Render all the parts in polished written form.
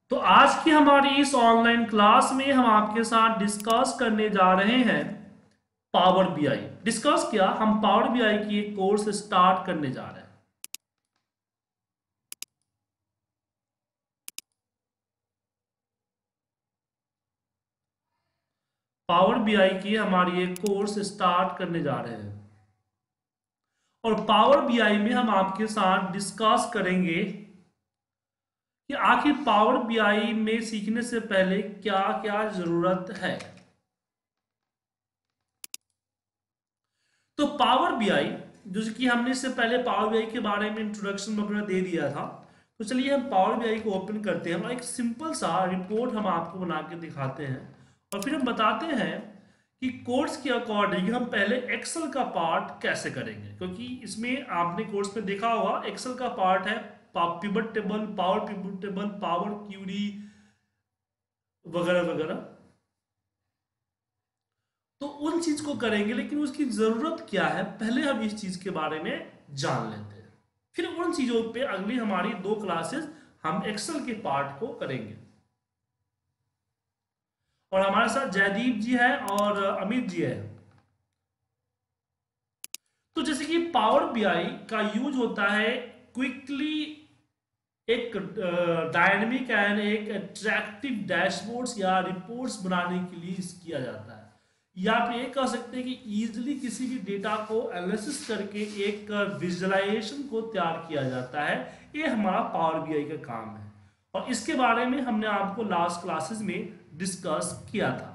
तो आज की हमारी इस ऑनलाइन क्लास में हम आपके साथ डिस्कस करने जा रहे हैं पावर बीआई। डिस्कस किया, हम पावर बीआई की एक कोर्स स्टार्ट करने जा रहे हैं। पावर बीआई की हमारी एक कोर्स स्टार्ट करने जा रहे हैं और पावर बीआई में हम आपके साथ डिस्कस करेंगे कि आखिर पावर बीआई में सीखने से पहले क्या क्या जरूरत है। तो पावर बीआई, जैसे कि हमने इससे पहले पावर बीआई के बारे में इंट्रोडक्शन वगैरह दे दिया था, तो चलिए हम पावर बीआई को ओपन करते हैं और एक सिंपल सा रिपोर्ट हम आपको बना के दिखाते हैं और फिर हम बताते हैं कि कोर्स के अकॉर्डिंग हम पहले एक्सेल का पार्ट कैसे करेंगे, क्योंकि इसमें आपने कोर्स में देखा होगा एक्सेल का पार्ट है pivot table, power pivot table, power query वगैरह वगैरह। तो उन चीज को करेंगे, लेकिन उसकी जरूरत क्या है पहले हम इस चीज के बारे में जान लेते हैं, फिर उन चीजों पे अगली हमारी 2 क्लासेस हम एक्सेल के पार्ट को करेंगे। और हमारे साथ जयदीप जी है और अमित जी है। तो जैसे कि पावर बीआई का यूज होता है क्विकली एक डायनेमिक एंड एक अट्रैक्टिव डैशबोर्ड्स या रिपोर्ट्स बनाने के लिए किया जाता है, या आप ये कह सकते हैं कि इजीली किसी भी डेटा को एनालिसिस करके एक विजुअलाइजेशन को तैयार किया जाता है। ये हमारा पावर बीआई का काम है और इसके बारे में हमने आपको लास्ट क्लासेस में डिस्कस किया था।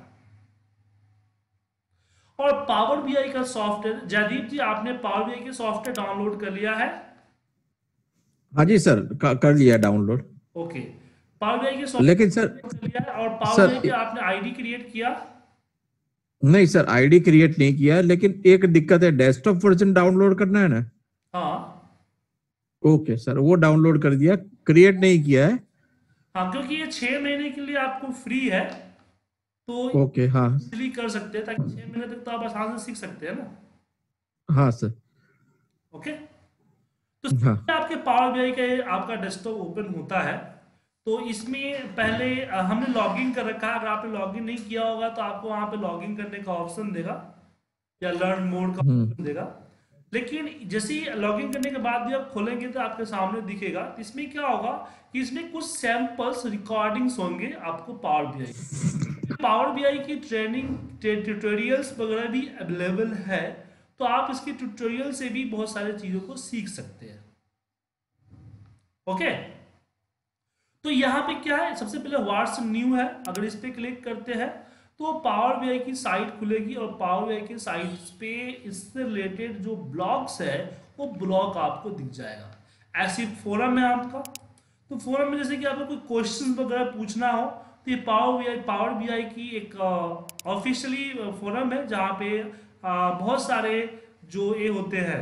और पावर बीआई का सॉफ्टवेयर, जयदीप जी आपने पावर बीआई के सॉफ्टवेयर डाउनलोड कर लिया है? हाँ जी सर, कर लिया डाउनलोड। ओके, पावर बीआई के लेकिन सर सॉफ्टवेयर कर लिया है और पावर सर बीआई के आपने आईडी क्रिएट किया? नहीं सर, आईडी क्रिएट नहीं किया, लेकिन एक दिक्कत है, डेस्कटॉप वर्जन डाउनलोड करना है ना। हाँ ओके सर, वो डाउनलोड कर दिया, क्रिएट नहीं किया है। हाँ, क्योंकि ये 6 महीने के लिए आपको फ्री है, तो ओके हाँ। इजीली कर सकते हैं ताकि 6 महीने तक तो आप आसानी से सीख सकते हैं ना। हाँ सर। ओके, तो हाँ। आपके पावर बीआई का आपका डेस्कटॉप ओपन होता है तो इसमें पहले हमने लॉगिन कर रखा है। अगर आपने लॉगिन नहीं किया होगा तो आपको वहाँ पे लॉगिन करने का ऑप्शन देगा या लर्न मोड का हम्म। ऑप्शन देगा। लेकिन जैसे ही लॉगिन करने के बाद भी आप खोलेंगे तो आपके सामने दिखेगा। तो इसमें क्या होगा कि इसमें कुछ सैंपल्स रिकॉर्डिंग्स होंगे आपको पावर बीआई। पावर बीआई की ट्रेनिंग ट्यूटोरियल्स वगैरह भी अवेलेबल है, तो आप इसके ट्यूटोरियल से भी बहुत सारी चीज़ों को सीख सकते हैं। ओके, तो यहाँ पे क्या है, सबसे पहले व्हाट्स न्यू है। अगर इस पे क्लिक करते हैं तो पावर बीआई की साइट खुलेगी और पावर बीआई की साइट पे इससे रिलेटेड जो ब्लॉग्स है वो ब्लॉग आपको दिख जाएगा। ऐसी फोरम है आपका, तो फोरम में जैसे कि आपको कोई क्वेश्चन वगैरह पूछना हो तो ये पावर बीआई की एक ऑफिशियली फोरम है जहाँ पे बहुत सारे जो ये होते हैं,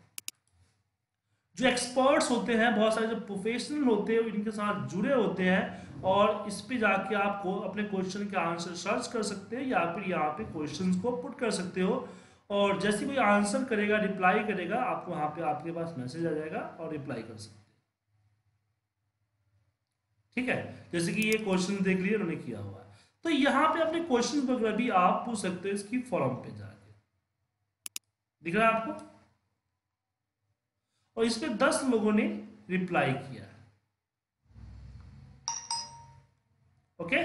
जो एक्सपर्ट्स होते हैं, बहुत सारे जो प्रोफेशनल होते हैं इनके साथ जुड़े होते हैं और इस पे जाके आपको अपने क्वेश्चन के आंसर सर्च कर सकते हैं या फिर यहाँ पे क्वेश्चंस को पुट कर सकते हो और जैसे कोई आंसर करेगा, रिप्लाई करेगा, आपको वहाँ पे आपके पास मैसेज आ जाएगा और रिप्लाई कर सकते हैं। ठीक है, जैसे कि ये क्वेश्चन देख लिए उन्होंने किया हुआ है, तो यहाँ पे अपने क्वेश्चन वगैरह भी आप पूछ सकते हो इसकी फॉरम पे जाके। दिख रहा है आपको? और इस पे 10 लोगों ने रिप्लाई किया है। ओके,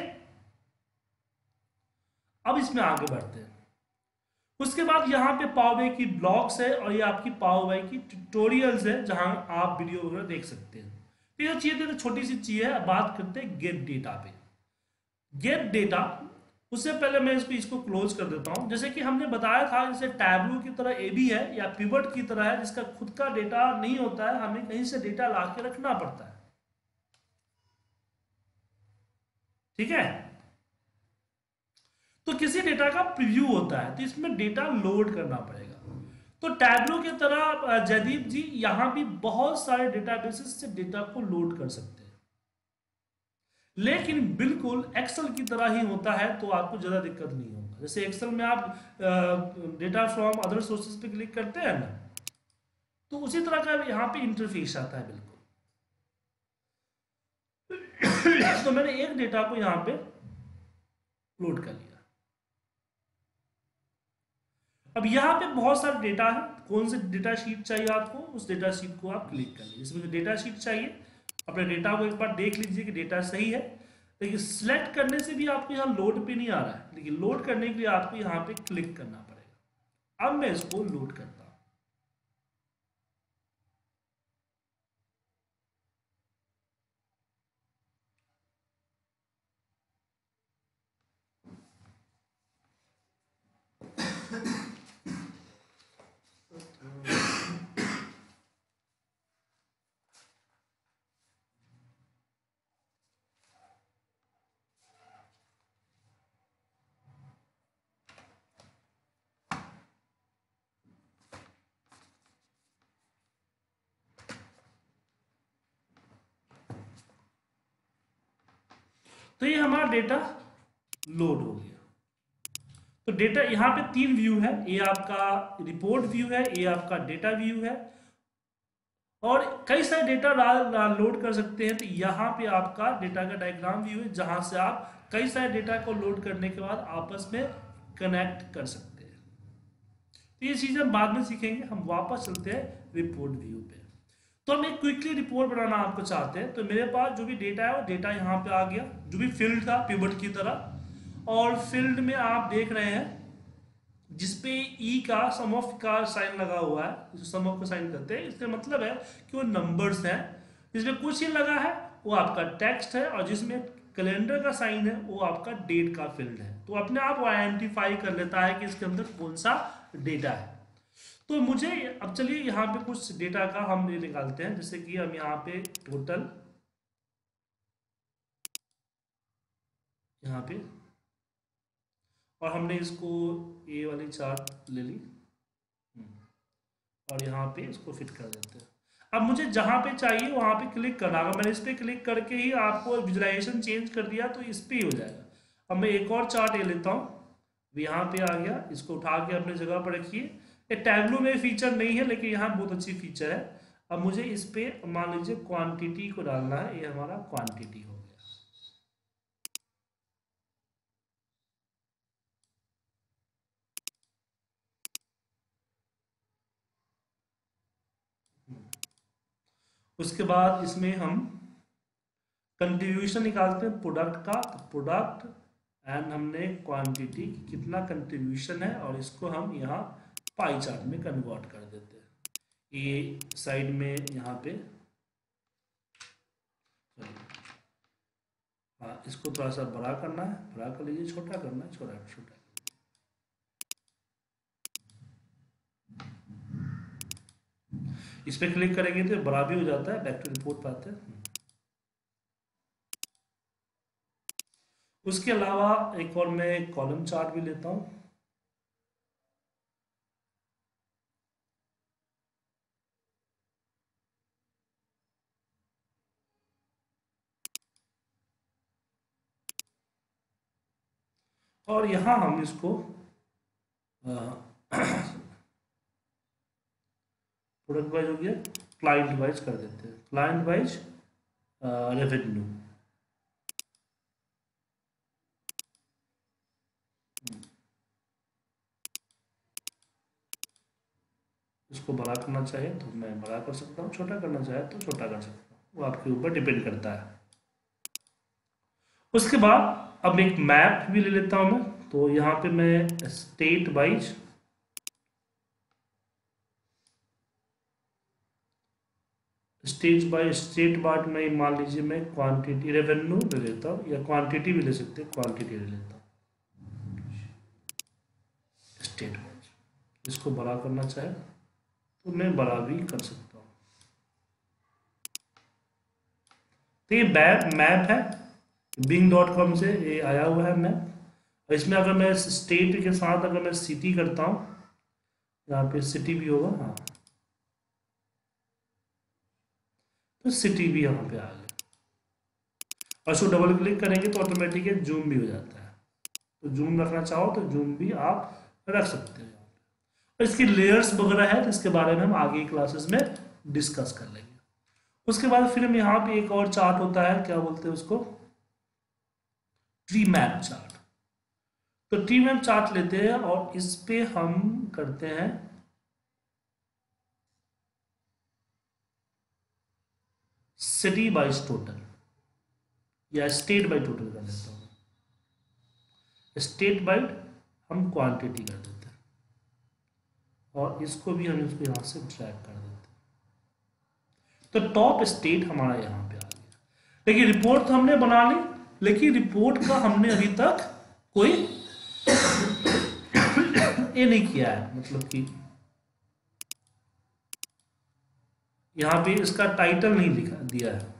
अब इसमें आगे बढ़ते हैं। उसके बाद यहाँ पे पावर बीआई की ब्लॉग्स है और ये आपकी पावर बीआई की ट्यूटोरियल्स है जहां आप वीडियो वगैरह देख सकते हैं। तो ये चीज़ तो छोटी सी चीज़ है। अब बात करते हैं गेट डेटा पे। गेट डेटा, उससे पहले मैं इसको क्लोज कर देता हूं। जैसे कि हमने बताया था, जैसे टैब्लू की तरह ए भी है या पिवट की तरह है जिसका खुद का डेटा नहीं होता है, हमें कहीं से डेटा ला के रखना पड़ता है। ठीक है, तो किसी डेटा का प्रीव्यू होता है तो इसमें डेटा लोड करना पड़ेगा। तो टैब्लो की तरह जयदीप जी यहां भी बहुत सारे डेटाबेसेस से डेटा को लोड कर सकते हैं, लेकिन बिल्कुल एक्सेल की तरह ही होता है तो आपको ज़्यादा दिक्कत नहीं होगा। जैसे एक्सेल में आप डेटा फ्रॉम अदर सोर्सेज पे क्लिक करते हैं ना, तो उसी तरह का यहाँ पे इंटरफेस आता है बिल्कुल। तो मैंने एक डेटा को यहाँ पे लोड कर लिया। अब यहाँ पे बहुत सारे डेटा है, कौन से डेटा शीट चाहिए आपको, उस डेटा शीट को आप क्लिक कर लीजिए। इसमें डेटा शीट चाहिए, अपने डेटा को एक बार देख लीजिए कि डेटा सही है। लेकिन सिलेक्ट करने से भी आपको यहाँ लोड पे नहीं आ रहा है, लेकिन लोड करने के लिए आपको यहाँ पे क्लिक करना पड़ेगा। अब मैं इसको लोड करता हूँ। तो ये हमारा डेटा लोड हो गया। तो डेटा यहाँ पे 3 व्यू है, ये आपका रिपोर्ट व्यू है, ये आपका डेटा व्यू है, और कई सारे डेटा लोड कर सकते हैं। तो यहाँ पे आपका डेटा का डायग्राम व्यू है, जहां से आप कई सारे डेटा को लोड करने के बाद आपस में कनेक्ट कर सकते हैं। तो ये चीज़ हम बाद में सीखेंगे। हम वापस चलते हैं रिपोर्ट व्यू पे। तो हम एक क्विकली रिपोर्ट बनाना आपको चाहते हैं। तो मेरे पास जो भी डेटा है वो डेटा यहाँ पे आ गया, जो भी फील्ड था पिवट की तरह। और फील्ड में आप देख रहे हैं जिसपे ई का सम ऑफ का साइन लगा हुआ है, सम ऑफ का साइन करते हैं, इसका मतलब है कि वो नंबर्स हैं। जिसमें कुछ ही लगा है वो आपका टेक्स्ट है, और जिसमें कैलेंडर का साइन है वो आपका डेट का फील्ड है। तो अपने आप वो आइडेंटिफाई कर लेता है कि इसके अंदर कौन सा डेटा है। तो मुझे अब चलिए यहाँ पे कुछ डेटा का हम ये निकालते हैं। जैसे कि हम यहाँ पे टोटल यहाँ पे, और हमने इसको ए वाली चार्ट ले ली और यहाँ पे इसको फिट कर देते हैं। अब मुझे जहाँ पे चाहिए वहाँ पे क्लिक करना होगा। मैंने इस पर क्लिक करके ही आपको विजुलाइजेशन चेंज कर दिया, तो इस पर ही हो जाएगा। अब मैं एक और चार्ट ले लेता हूँ, यहाँ पे आ गया, इसको उठा के अपने जगह पर रखिए। ये टैबलू में फीचर नहीं है, लेकिन यहाँ बहुत अच्छी फीचर है। अब मुझे इस पे मान लीजिए क्वांटिटी को डालना है, ये हमारा क्वांटिटी हो गया। उसके बाद इसमें हम कंट्रीब्यूशन निकालते हैं प्रोडक्ट का। तो प्रोडक्ट एंड हमने क्वांटिटी कितना कंट्रीब्यूशन है, और इसको हम यहाँ पाई चार्ट में कन्वर्ट कर देते हैं। ये साइड में यहाँ पे, हाँ, इसको थोड़ा सा बड़ा करना है, बड़ा कर लीजिए, छोटा करना है, छोटा छोटा। इस पर क्लिक करेंगे तो बड़ा भी हो जाता है। बैक टू रिपोर्ट पाते हैं। उसके अलावा एक और मैं कॉलम चार्ट भी लेता हूं। और यहां हम इसको प्रोडक्ट वाइज हो गया, क्लाइंट वाइज कर देते हैं। क्लाइंट वाइज रेवेन्यू, इसको बड़ा करना चाहिए तो मैं बड़ा कर सकता हूँ, छोटा करना चाहे तो छोटा कर सकता हूँ, वो आपके ऊपर डिपेंड करता है। उसके बाद अब एक मैप भी ले लेता हूँ मैं। तो यहाँ पे मैं स्टेट वाइज स्टेट बार्ट में मान लीजिए मैं क्वांटिटी रेवेन्यू ले लेता हूँ, या क्वांटिटी भी ले सकते हैं, क्वांटिटी ले लेता हूँ स्टेट वाइज। इसको बड़ा करना चाहे तो मैं बड़ा भी कर सकता हूँ। तो ये मैप है, bing.com से ये आया हुआ है मैप। इसमें अगर मैं स्टेट के साथ अगर मैं सिटी करता हूँ, यहाँ पे सिटी भी होगा, हाँ, तो सिटी भी यहाँ पे आ गया। और इसको डबल क्लिक करेंगे तो ऑटोमेटिक जूम भी हो जाता है। तो जूम रखना चाहो तो जूम भी आप रख सकते हैं। और इसकी लेयर्स वगैरह है, तो इसके बारे में हम आगे क्लासेस में डिस्कस कर लेंगे। उसके बाद फिर हम यहाँ पे एक और चार्ट होता है, क्या बोलते हैं उसको, ट्री मैप चार्ट। तो ट्री मैप चार्ट लेते हैं और इस पे हम करते हैं सिटी वाइज टोटल या स्टेट बाई टोटल कर देता हूँ। स्टेट वाइड हम क्वांटिटी कर देते हैं और इसको भी हम इसको यहाँ से ट्रैक कर देते हैं। तो टॉप स्टेट हमारा यहाँ पे आ गया। लेकिन रिपोर्ट तो हमने बना ली, लेकिन रिपोर्ट का हमने अभी तक कोई ये नहीं किया है, मतलब कि यहाँ पे इसका टाइटल नहीं लिखा दिया है।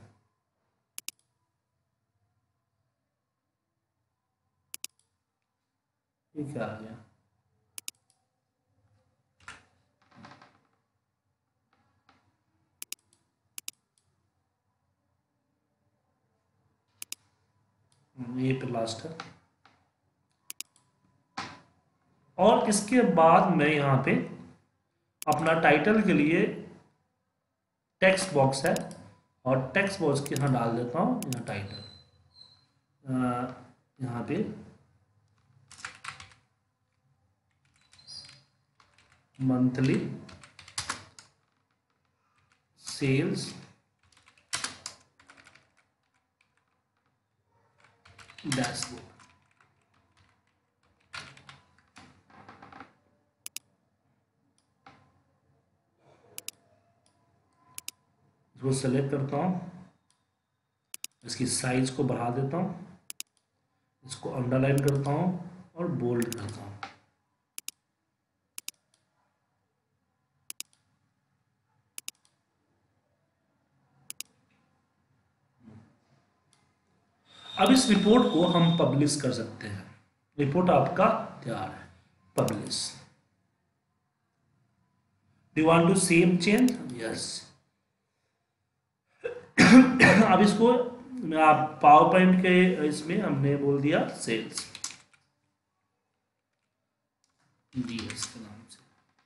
ये क्या आ गया? ये पे लास्ट है। और इसके बाद मैं यहाँ पे अपना टाइटल के लिए टेक्स्ट बॉक्स है और टेक्स्ट बॉक्स के यहाँ डाल देता हूँ यहाँ टाइटल, यहाँ पे मंथली सेल्स डैशबोर्ड। इसको सेलेक्ट करता हूँ, इसकी साइज को बढ़ा देता हूँ, इसको अंडरलाइन करता हूँ और बोल्ड करता हूँ। अब इस रिपोर्ट को हम पब्लिश कर सकते हैं। रिपोर्ट आपका तैयार है, publish. Do you want to save change? Yes. अब इसको आप पावर पॉइंट के इसमें हमने बोल दिया सेल्स डीएस के नाम से।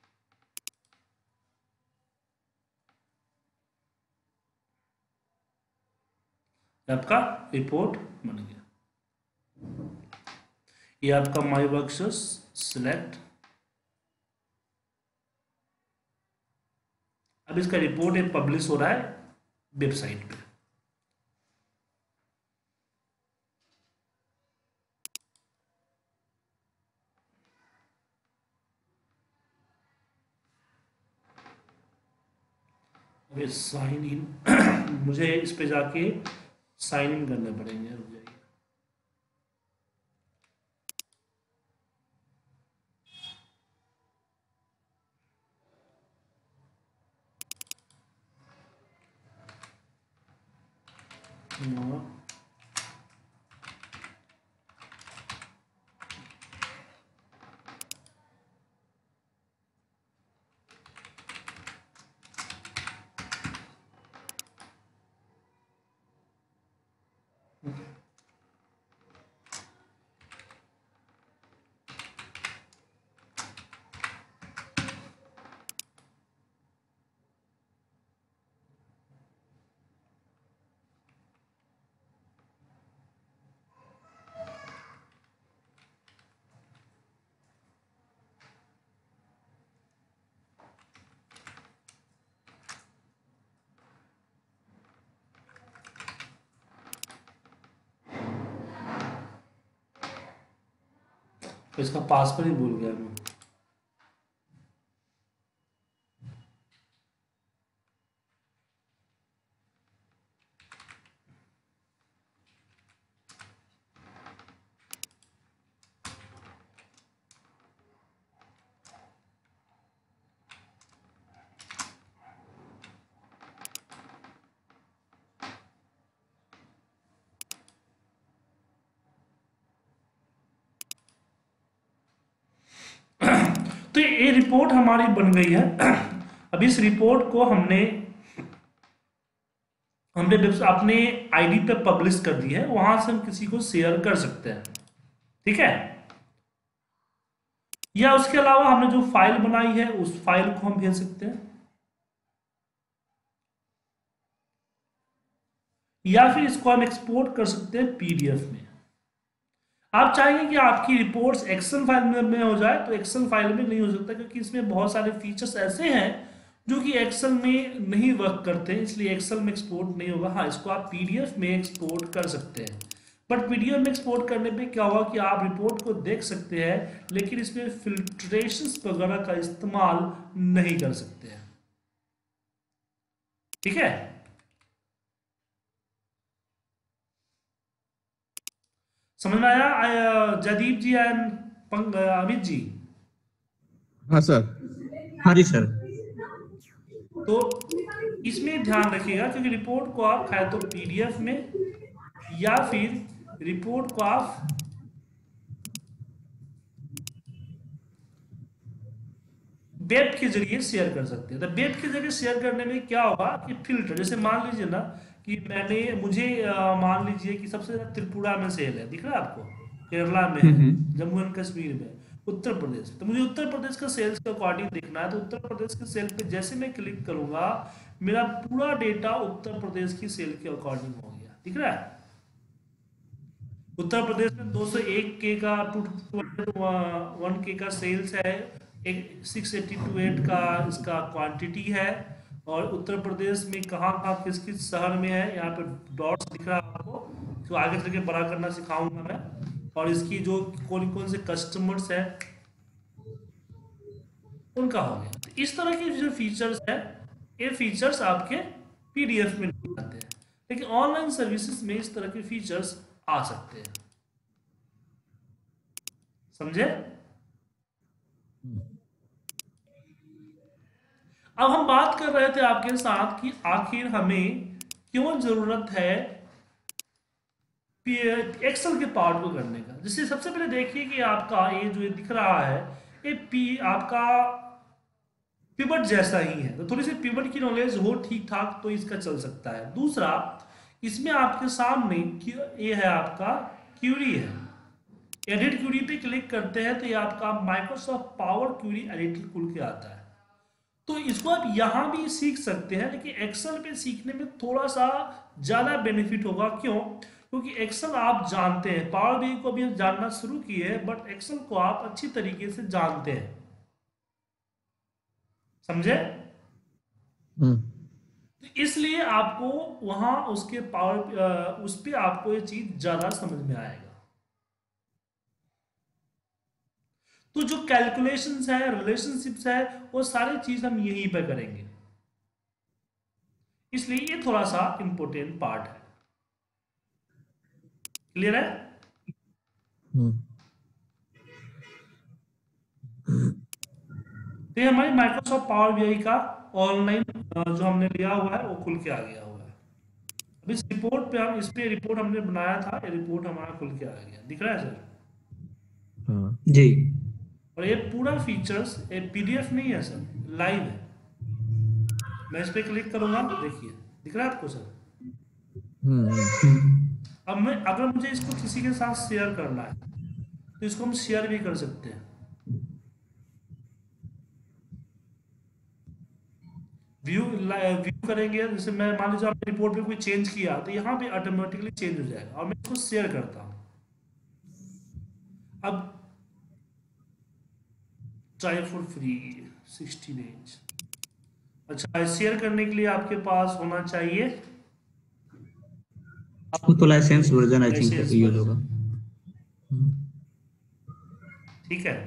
आपका रिपोर्ट बन गया। ये आपका माई वर्कशॉप सिलेक्ट। अब इसका रिपोर्ट एक पब्लिश हो रहा है वेबसाइट पे। अभी साइन इन मुझे इस पे जाके साइन इन करने पड़ेंगे, रुक जाइए। तो इसका पासवर्ड ही भूल गया मैं। तो ये रिपोर्ट हमारी बन गई है। अब इस रिपोर्ट को हमने हमने अपने आईडी पे पब्लिश कर दी है, वहां से हम किसी को शेयर कर सकते हैं, ठीक है। या उसके अलावा हमने जो फाइल बनाई है उस फाइल को हम भेज सकते हैं, या फिर इसको हम एक्सपोर्ट कर सकते हैं पीडीएफ में। आप चाहेंगे कि आपकी रिपोर्ट्स एक्सेल फाइल में हो जाए, तो एक्सेल फाइल में नहीं हो सकता, क्योंकि इसमें बहुत सारे फीचर्स ऐसे हैं जो कि एक्सेल में नहीं वर्क करते, इसलिए एक्सेल में एक्सपोर्ट नहीं होगा। हाँ, इसको आप पीडीएफ में एक्सपोर्ट कर सकते हैं, बट पीडीएफ में एक्सपोर्ट करने पे क्या होगा कि आप रिपोर्ट को देख सकते हैं, लेकिन इसमें फिल्ट्रेशंस वगैरह का इस्तेमाल नहीं कर सकते हैं। ठीक है, समझ में आया जयदीप जी एंड अमित जी? हाँ सर। हाँ जी सर। तो इसमें ध्यान रखिएगा, क्योंकि रिपोर्ट को आप चाहे तो पीडीएफ में या फिर रिपोर्ट को आप वेब के जरिए शेयर कर सकते हैं। तो वेब के जरिए शेयर करने में क्या होगा कि फिल्टर, जैसे मान लीजिए ना कि मुझे मान लीजिए कि सबसे ज्यादा त्रिपुरा में सेल है, दिख रहा है आपको, केरला में है, जम्मू एंड कश्मीर में, उत्तर प्रदेश, तो मुझे उत्तर प्रदेश का सेल्स के अकॉर्डिंग देखना है। तो उत्तर प्रदेश के सेल पे जैसे मैं क्लिक करूंगा, मेरा पूरा डेटा उत्तर प्रदेश की सेल के अकॉर्डिंग हो गया, दिख रहा है। उत्तर प्रदेश में 201 के का 201 के का सेल्स है, एक 682 का इसका क्वांटिटी है, और उत्तर प्रदेश में कहाँ कहाँ किस किस शहर में है, यहाँ पे डॉट्स दिख रहा है आपको, तो आगे चल के बड़ा करना सिखाऊंगा मैं। और इसकी जो कौन कौन से कस्टमर्स हैं उनका हो गया। तो इस तरह के जो फीचर्स है, ये फीचर्स आपके पीडीएफ में नहीं आते हैं, लेकिन ऑनलाइन सर्विसेज में इस तरह के फीचर्स आ सकते हैं। समझे? अब हम बात कर रहे थे आपके साथ कि आखिर हमें क्यों जरूरत है एक्सेल के पार्ट को करने का। जैसे सबसे पहले देखिए कि आपका ये जो दिख रहा है, ये आपका पिवट जैसा ही है, तो थोड़ी सी पिवट की नॉलेज हो ठीक ठाक तो इसका चल सकता है। दूसरा, इसमें आपके सामने ये है आपका क्यूरी है, एडिट क्यूरी पे क्लिक करते हैं तो ये आपका माइक्रोसॉफ्ट पावर क्यूरी एडिटर खुल के आता है। तो इसको आप यहां भी सीख सकते हैं, लेकिन एक्सेल पे सीखने में थोड़ा सा ज्यादा बेनिफिट होगा। क्यों? क्योंकि एक्सेल आप जानते हैं, पावर बीआई को भी जानना शुरू किए हैं, बट एक्सेल को आप अच्छी तरीके से जानते हैं। समझे? इसलिए आपको वहां उसके पावर उस पर आपको ये चीज ज्यादा समझ में आएगा। तो जो कैलकुलेशंस है, रिलेशनशिप्स है, वो सारी चीज हम यहीं पे करेंगे, इसलिए ये थोड़ा सा इंपॉर्टेंट पार्ट है। क्लियर है? तो ये हमारी माइक्रोसॉफ्ट पावर बीआई का ऑनलाइन जो हमने लिया हुआ है वो खुल के आ गया हुआ है। अब इस रिपोर्ट पे हम, इस पे रिपोर्ट हमने बनाया था, ये रिपोर्ट हमारा खुल के आ गया, दिख रहा है सर? जी। और ये पूरा फीचर्स ये पीडीएफ नहीं है सर, लाइव है। मैं इस पे क्लिक करूंगा, देखिए दिख रहा है आपको सर? अब मैं अगर मुझे इसको किसी के साथ शेयर करना है तो इसको हम शेयर भी कर सकते हैं। व्यू करेंगे, जैसे मैं मान लीजिए आपने रिपोर्ट में कोई चेंज किया तो यहाँ पे ऑटोमेटिकली चेंज हो जाएगा, और मैं इसको शेयर करता हूँ। अब ट्राई फॉर फ्री 16 इंच। अच्छा, शेयर करने के लिए आपके पास होना चाहिए, आपको तो license version I think use होगा। ठीक है,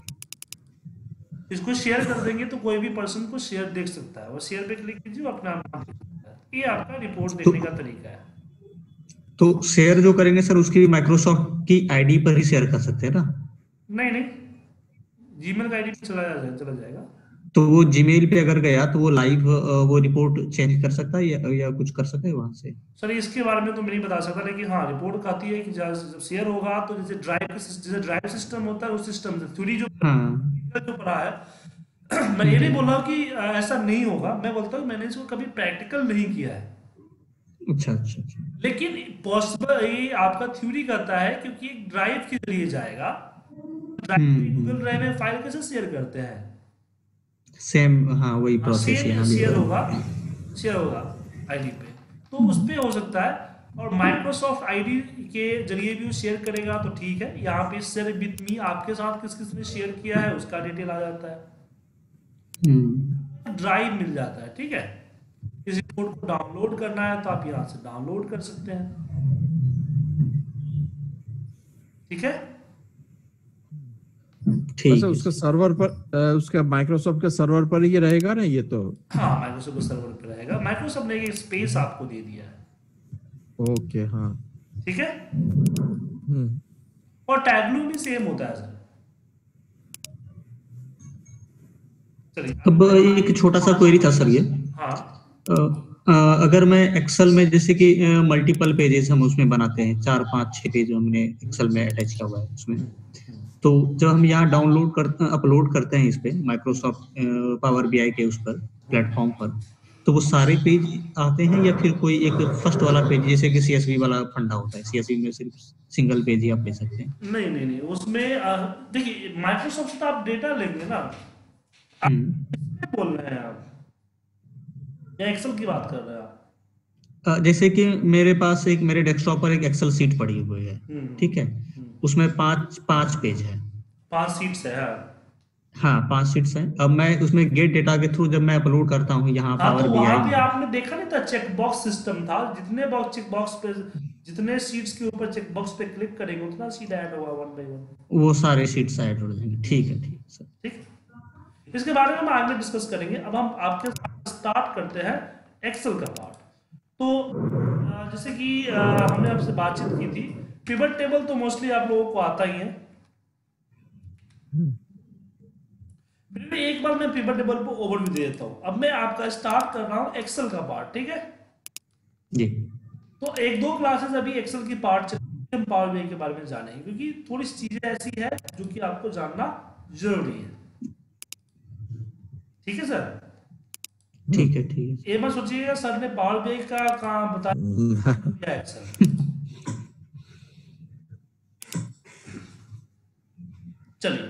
इसको शेयर कर देंगे तो कोई भी पर्सन को शेयर देख सकता है, वो शेयर पे क्लिक कीजिए, वो अपने आप देख सकता है। ये आपका रिपोर्ट देखने का तरीका है। तो शेयर जो करेंगे सर, उसकी माइक्रोसॉफ्ट की आईडी पर ही शेयर कर सकते हैं ना? नहीं, जीमेल का आईडी पे चला जाएगा। तो वो जीमेल पे अगर गया तो वो लाइव वो रिपोर्ट चेंज कर सकता है या कुछ कर सकता है वहां से? सर इसके बारे में तो मैं नहीं बता सकता, लेकिन हाँ रिपोर्ट कहती है कि जब शेयर होगा तो जैसे ड्राइव सिस्टम होता है, उस सिस्टम से थ्योरी जो पढ़ा है मैं ये नहीं बोल रहा हूँ कि ऐसा नहीं होगा, मैं बोलता हूँ मैंने इसको कभी प्रैक्टिकल नहीं किया है। अच्छा। लेकिन पॉसिबल ये आपका थ्योरी करता है, क्योंकि एक ड्राइव के जरिए जाएगा। गूगल ड्राइव में फाइल कैसे शेयर करते हैं? सेम, हाँ वही प्रोसेस यहाँ भी शेयर होगा आईडी पे, तो उस पे हो सकता है। और माइक्रोसॉफ्ट आईडी के जरिए भी शेयर करेगा तो ठीक है। यहाँ पे शेयर विथ मी आपके साथ किस किस ने शेयर किया है उसका डिटेल आ जाता है, ड्राइव मिल जाता है। ठीक है, इस रिपोर्ट को डाउनलोड करना है तो आप यहाँ से डाउनलोड कर सकते हैं। ठीक है, वैसे ठीक है। उसके सर्वर पर उसके माइक्रोसॉफ्ट के सर्वर पर ही रहेगा ना ये तो? हाँ माइक्रोसॉफ्ट के सर्वर पे रहेगा। माइक्रोसॉफ्ट ने एक स्पेस आपको दे दिया है। ओके, हाँ। ठीक है, हम्म। और टैगलू भी सेम होता है सर। चलिए अब एक छोटा सा क्वेरी था सर ये। हाँ अ, अगर मैं एक्सेल में जैसे कि मल्टीपल पेजेस हम उसमें बनाते हैं, 4 5 6 पेज हमने एक्सेल में अटैच किया हुआ है उसमें, तो जब हम यहाँ डाउनलोड कर अपलोड करते हैं इस पे माइक्रोसॉफ्ट पावर बीआई के उस पर प्लेटफॉर्म पर, तो वो सारे पेज आते हैं या फिर कोई एक फर्स्ट वाला पेज जैसे कि सीएसवी वाला फंडा होता है, सीएसवी में सिर्फ सिंगल पेज ही आप ले सकते हैं? नहीं नहीं नहीं, उसमें देखिए माइक्रोसॉफ्ट से तो आप डेटा लेंगे ना। हम्म। बोल रहे हैं आप या एक्सेल की बात कर रहे हैं आप? जैसे कि मेरे पास एक मेरे डेस्कटॉप पर एक एक्सेल शीट पड़ी हुई है, ठीक है, उसमें 5 पेज है। 5 सीट्स है हाँ। हाँ, 5 शीट्स हैं। अब मैं उसमें गेट डेटा के थ्रू जब मैं अपलोड करता हूँ यहाँ हाँ तो पावर वहां बीआई पे में, आपने देखा नहीं था चेक बॉक्स सिस्टम था, जितने बॉक्स चेक बॉक्स पे जितने सीट्स के ऊपर चेक बॉक्स पे क्लिक करेंगे उतना सीट ऐड होगा 1 बाय 1। वो सारे शीट्स ऐड हो जाएंगे। ठीक है, ठीक है सर। ठीक, इसके बारे में हम आगे डिस्कस करेंगे। अब हम आपके साथ स्टार्ट करते हैं एक्सेल का पार्ट। तो जैसे कि हमने आपसे बातचीत की थी, पिवट टेबल तो मोस्टली आप लोगों को आता ही है। फिर भी एक बार मैं पिवट टेबल को ओवरव्यू दे देता हूं। अब मैं आपका स्टार्ट कर रहा हूं एक्सेल का पार्ट। ठीक है, जी। तो 1 2 क्लासेस अभी एक्सेल की पार्ट हम पावर बीआई के बारे में जानेंगे, क्योंकि थोड़ी सी चीजें ऐसी है जो कि आपको जानना जरूरी है। ठीक है सर? ठीक है, ठीक है। ये मत सोचिएगा सर ने पावर बीआई का काम बताया एक्सेल। चलिए,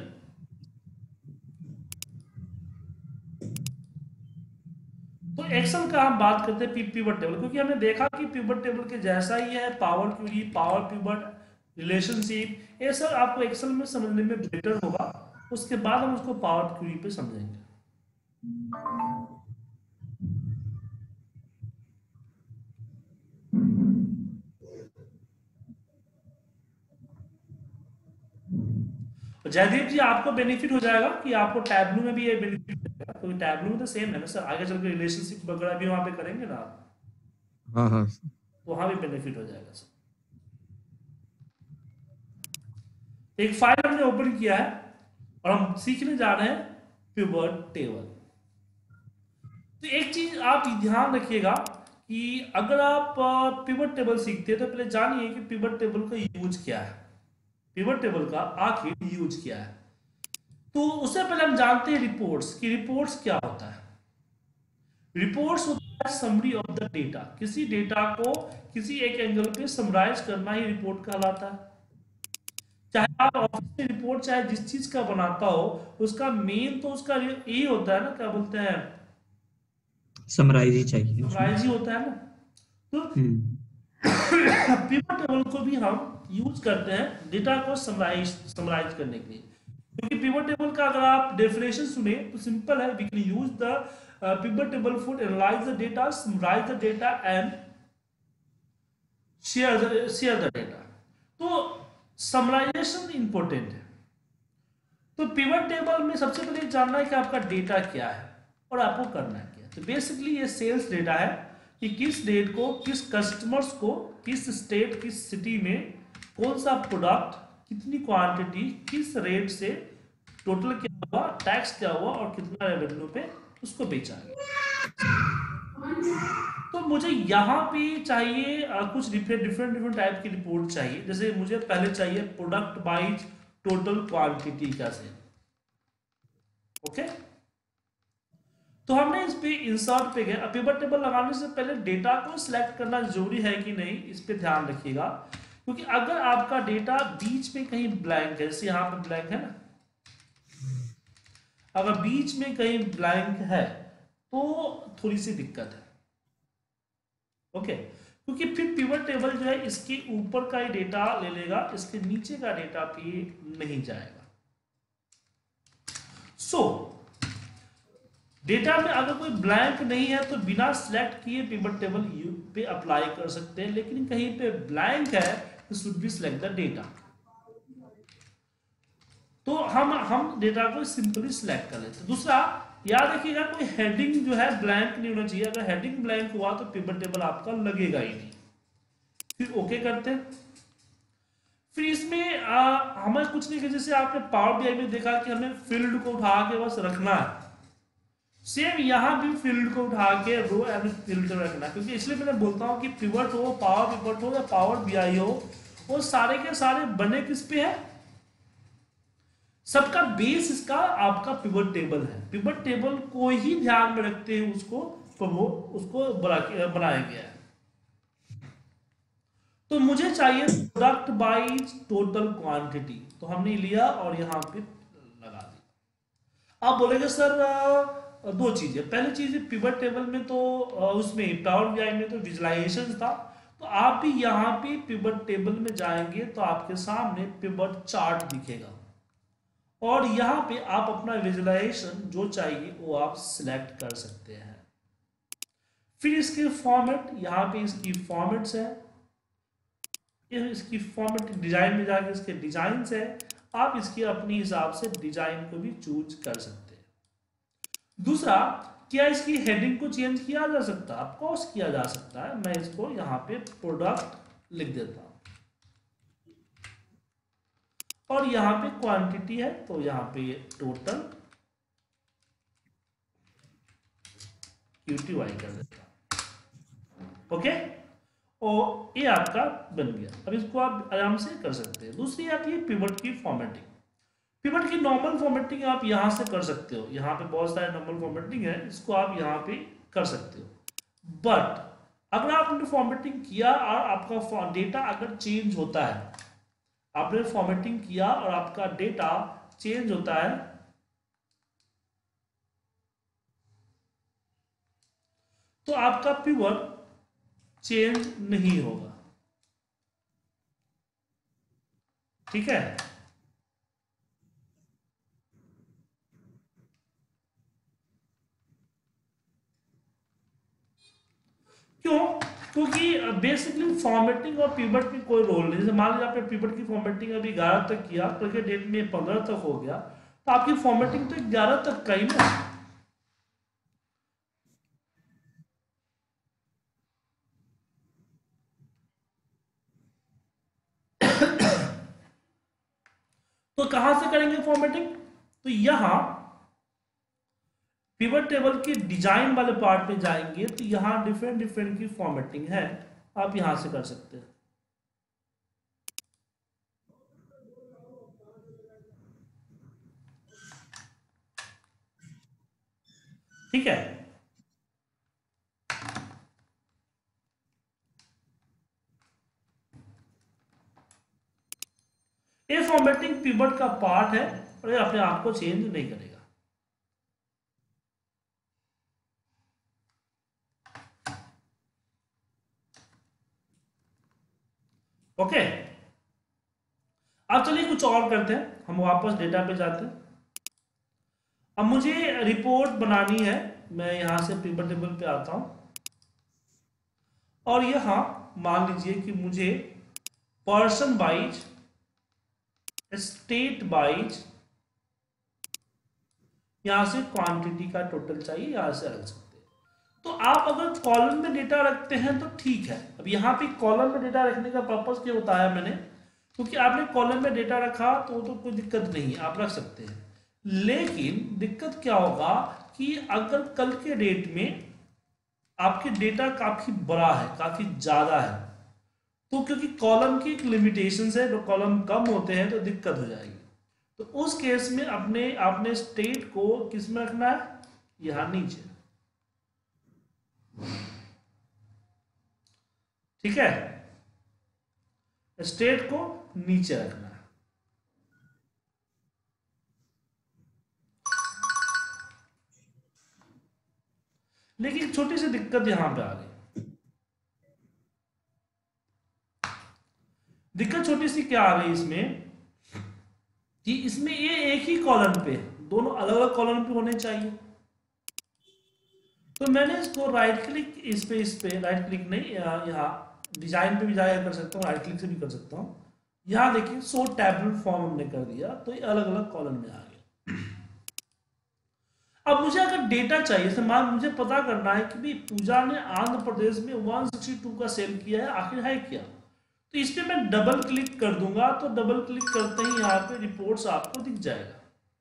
तो एक्सेल का हम बात करते हैं पिवट टेबल, क्योंकि हमने देखा कि पिवट टेबल के जैसा ही है power query, power pivot, relationship. ये सर आपको एक्सेल में समझने में बेटर होगा, उसके बाद हम उसको पावर क्वेरी पे समझेंगे। जयदीप जी आपको बेनिफिट हो जाएगा कि आपको टैबलू में भी ये बेनिफिट मिलेगा, क्योंकि टैबलू में तो सेम है ना सर, आगे चल के रिलेशनशिप वगैरह भी वहां पे करेंगे ना आप, हाँ हाँ। तो वहां भी बेनिफिट हो जाएगा सर। एक फाइल हमने ओपन किया है और हम सीखने जा रहे हैं पिवट टेबल। तो एक चीज आप ध्यान रखिएगा कि अगर आप पिवट टेबल सीखते हैं तो पहले जानिए कि पिवट टेबल का यूज क्या है, पिवट टेबल का आखिर यूज क्या है। तो उससे पहले हम जानते हैं रिपोर्ट्स कि रिपोर्ट्स क्या होता है। रिपोर्ट्स होता है समरी ऑफ द डेटा, किसी डेटा को किसी एक एंगल पे समराइज करना ही रिपोर्ट कहलाता है। चाहे आप ऑफिस में रिपोर्ट चाहे जिस चीज का बनाता हो, उसका मेन तो उसका यही होता है ना, क्या बोलते हैं, समराइज ही चाहिए उसमें। समराइज ही होता है ना। तो पिवट टेबल को भी हम यूज करते हैं डेटा को समराइज करने के लिए, क्योंकि पिवट टेबल का अगर आप डेफिनेशन सुने तो सिंपल है, we can use the pivot table for analyse the data, summarise the data and share the data. तो समराइजेशन इंपॉर्टेंट है। तो पिवट टेबल में सबसे पहले जानना है कि आपका डेटा क्या है और आपको करना क्या है। तो बेसिकली ये सेल्स डेटा है कि किस डेट को, किस कस्टमर्स को, किस स्टेट, किस सिटी में कौन सा प्रोडक्ट, कितनी क्वांटिटी, किस रेट से टोटल क्या हुआ, टैक्स क्या हुआ और कितना रेवेन्यू पे उसको बेचा गया। तो मुझे यहाँ पे चाहिए कुछ डिफरेंट टाइप की रिपोर्ट चाहिए। जैसे मुझे पहले चाहिए प्रोडक्ट वाइज टोटल क्वांटिटी का सेल। ओके, तो हमने इस पे इंसर्ट पे गए। पिवट टेबल लगाने से पहले डेटा को सिलेक्ट करना जरूरी है कि नहीं, इस पे ध्यान रखिएगा, क्योंकि अगर आपका डेटा बीच में कहीं ब्लैंक है, जैसे यहाँ पे ब्लैंक है ना, अगर बीच में कहीं ब्लैंक है तो थोड़ी सी दिक्कत है। ओके, क्योंकि फिर पिवट टेबल जो है इसके ऊपर का ही डेटा ले लेगा, इसके नीचे का डेटा पे नहीं जाएगा। सो डेटा में अगर कोई ब्लैंक नहीं है तो बिना सिलेक्ट किए पिवट टेबल पे अप्लाई कर सकते हैं, लेकिन कहीं पे ब्लैंक है तो should be select the data. तो हम डेटा को सिंपली सिलेक्ट कर लेते हैं। दूसरा याद रखिएगा, कोई हेडिंग जो है ब्लैंक नहीं होना चाहिए। अगर हेडिंग ब्लैंक हुआ तो पिवट टेबल आपका लगेगा ही नहीं। फिर ओके करते हैं। फिर इसमें हमें कुछ नहीं, जैसे आपने पावर बीआई में देखा कि हमें फील्ड को उठा के बस रखना है, सेम यहां भी फील्ड को उठा के रो एंड फील्ड रखना है। क्योंकि इसलिए मैं बोलता हूं कि पिवट हो, पावर पिवट हो या पावर बीआई हो, वो सारे के सारे बने किस पे है, सबका बेस इसका आपका पिवट टेबल है। पिवट टेबल को ही ध्यान में रखते हैं उसको बनाया गया है। तो मुझे चाहिए प्रोडक्ट बाय टोटल क्वांटिटी, तो हमने लिया और यहां पे लगा दिया। आप बोलेंगे सर दो चीजें, पहली चीज पिवट टेबल में तो उसमें पावर बीआई में तो विजुअलाइजेशन था, तो आप भी यहाँ पे पिवट टेबल में जाएंगे तो आपके सामने पिवट चार्ट दिखेगा और यहाँ पे आप अपना विजुअलाइजेशन जो चाहिए वो आप सिलेक्ट कर सकते हैं। फिर इसके फॉर्मेट, यहाँ पे इसकी फॉर्मेट्स है, इसकी फॉर्मेट डिजाइन में जाके इसके डिजाइन है, आप इसकी अपनी हिसाब से डिजाइन को भी चूज कर सकते हैं। दूसरा, क्या इसकी हेडिंग को चेंज किया जा सकता है? ऑफकोर्स किया जा सकता है। मैं इसको यहाँ पे प्रोडक्ट लिख देता हूं और यहाँ पे क्वांटिटी है तो यहाँ पे टोटल QTY कर देता। ओके, और ये आपका बन गया। अब इसको आप आराम से कर सकते हैं। दूसरी आती है पिवट की फॉर्मेटिंग। पिवट की नॉर्मल फॉर्मेटिंग आप यहां से कर सकते हो, यहाँ पे बहुत सारे नॉर्मल फॉर्मेटिंग है, इसको आप यहाँ पे कर सकते हो। बट अगर आपने फॉर्मेटिंग किया और आपका डेटा अगर चेंज होता है, आपने फॉर्मेटिंग किया और आपका डेटा चेंज होता है, तो आपका पिवट चेंज नहीं होगा। ठीक है, क्यों? क्योंकि बेसिकली फॉर्मेटिंग और पिवट में कोई रोल नहीं। जैसे मान लीजिए आपने पिवट की फॉर्मेटिंग अभी 11 तक किया, कल के डेट में 15 तक हो गया, तो आपकी फॉर्मेटिंग तो 11 तक का ही ना। तो कहां से करेंगे फॉर्मेटिंग? तो यहां पिवट टेबल के डिजाइन वाले पार्ट में जाएंगे तो यहां डिफरेंट डिफरेंट की फॉर्मेटिंग है, आप यहां से कर सकते हैं। ठीक है, ये फॉर्मेटिंग पिवट का पार्ट है और ये अपने आप को चेंज नहीं करेगा। ओके, अब चलिए कुछ और करते हैं, हम वापस डेटा पे जाते हैं। अब मुझे रिपोर्ट बनानी है, मैं यहां से पिवट टेबल पे आता हूं और यहां मान लीजिए कि मुझे पर्सन वाइज, स्टेट वाइज, यहां से क्वांटिटी का टोटल चाहिए, यहां से रख सकते हैं। तो आप अगर कॉलम में डेटा रखते हैं तो ठीक है। अब यहाँ पे कॉलम में डेटा रखने का पर्पस क्या बताया मैंने, क्योंकि आपने कॉलम में डेटा रखा तो कोई दिक्कत नहीं है, आप रख सकते हैं। लेकिन दिक्कत क्या होगा कि अगर कल के डेट में आपके डेटा काफी बड़ा है, काफी ज्यादा है, तो क्योंकि कॉलम की एक लिमिटेशन है, तो कॉलम कम होते हैं तो दिक्कत हो जाएगी। तो उस केस में आपने स्टेट को किस में रखना है? यहां नीचे। ठीक है, स्टेट को नीचे रखना है। लेकिन छोटी सी दिक्कत यहां पे आ गई। दिक्कत छोटी सी क्या आ गई इसमें कि इसमें ये एक ही कॉलम पे, दोनों अलग अलग कॉलम पे होने चाहिए। तो मैंने इसको राइट क्लिक, इस पे राइट क्लिक नहीं, यहाँ डिजाइन पे भी जाकर कर सकता हूँ, राइट क्लिक से भी कर सकता हूँ। यहाँ देखिए शो टेबल फॉर्म हमने कर दिया, तो ये अलग अलग कॉलम में आ गया। अब मुझे अगर डेटा चाहिए, जैसे मान मुझे पता करना है कि भाई पूजा ने आंध्र प्रदेश में 162 का सेल किया है, आखिर है क्या, तो इस पे मैं डबल क्लिक कर दूंगा, तो डबल क्लिक करते ही यहाँ पे रिपोर्ट्स आपको दिख जाएगा।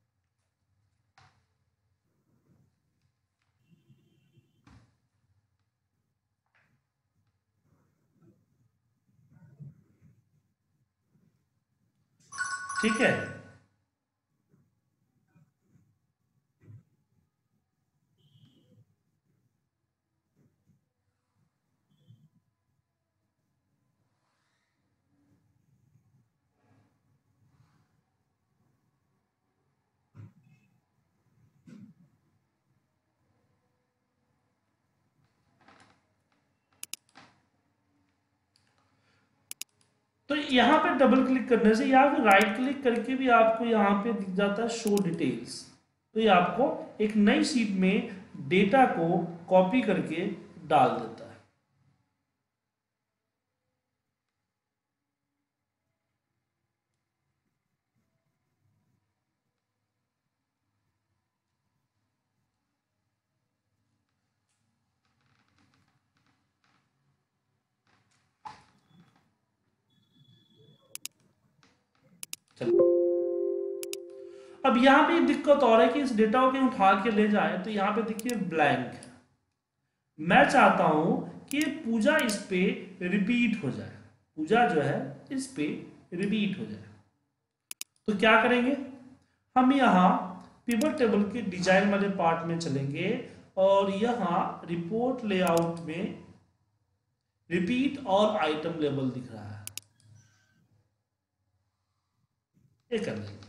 ठीक है, तो यहाँ पे डबल क्लिक करने से या फिर राइट क्लिक करके भी आपको यहाँ पे दिख जाता है शो डिटेल्स। तो ये आपको एक नई शीट में डेटा को कॉपी करके डाल देता है। चलो, अब यहाँ पे दिक्कत और है कि इस डेटा को कहीं उठा के ले जाए, तो यहाँ पे देखिए ब्लैंक है। मैं चाहता हूं कि पूजा इस पे रिपीट हो जाए, पूजा जो है इस पे रिपीट हो जाए। तो क्या करेंगे, हम यहाँ पिवट टेबल के डिजाइन वाले पार्ट में चलेंगे और यहाँ रिपोर्ट लेआउट में रिपीट और आइटम लेवल दिख रहा है, ये कर लेंगे।